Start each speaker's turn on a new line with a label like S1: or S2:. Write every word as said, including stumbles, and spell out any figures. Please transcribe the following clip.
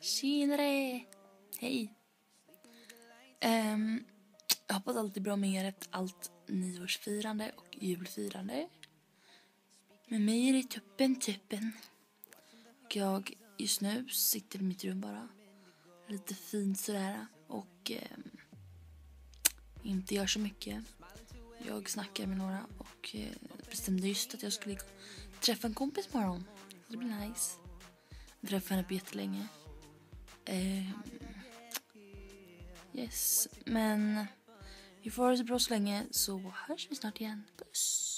S1: Tjenare! Hej! Um, jag hoppas allt är bra med er efter allt nyårsfirande och julfirande. Med mig är det tuppen, tuppen. Och jag just nu sitter i mitt rum bara. Lite fint sådär. Och um, inte gör så mycket. Jag snackar med några och uh, bestämde just att jag skulle träffa en kompis imorgon. Det blir nice. Jag träffade henne på jättelänge. Um, yes, men vi får ha det så bra så länge, så hörs vi snart igen. Puss!